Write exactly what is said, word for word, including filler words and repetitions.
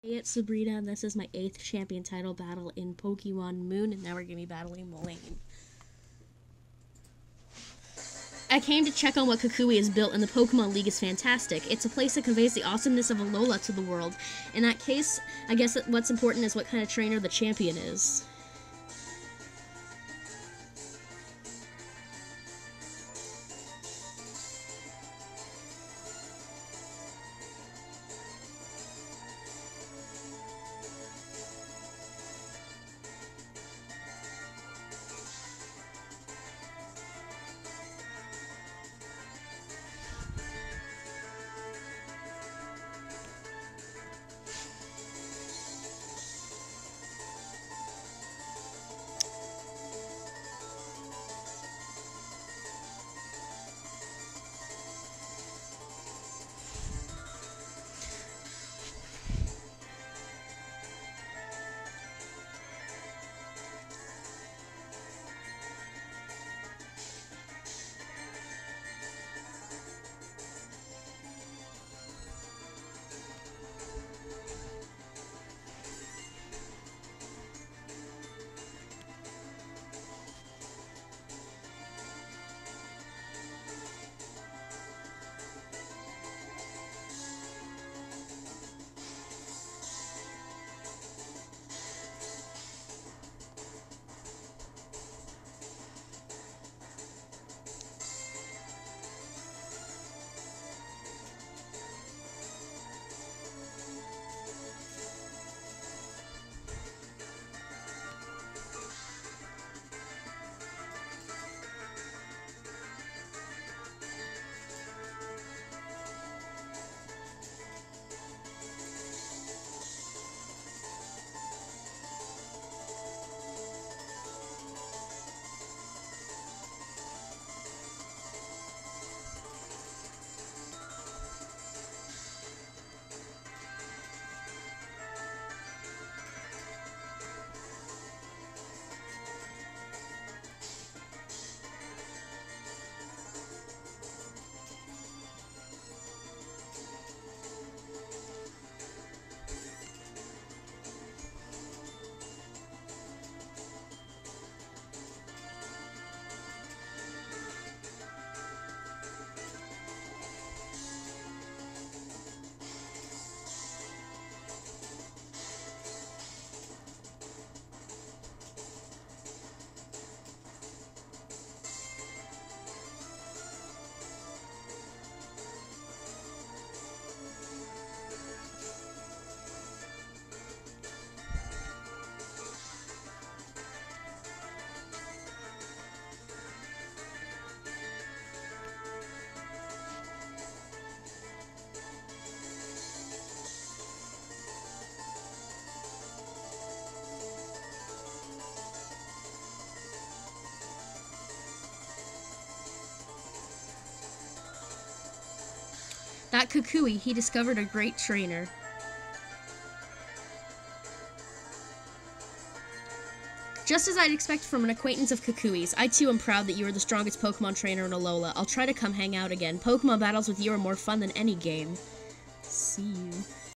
Hey, it's Sabrina, and this is my eighth champion title battle in Pokemon Moon, and now we're going to be battling Molayne. I came to check on what Kukui has built, and the Pokemon League is fantastic. It's a place that conveys the awesomeness of Alola to the world. In that case, I guess that what's important is what kind of trainer the champion is. That Kukui, he discovered a great trainer. Just as I'd expect from an acquaintance of Kukui's, I too am proud that you are the strongest Pokemon trainer in Alola. I'll try to come hang out again. Pokemon battles with you are more fun than any game.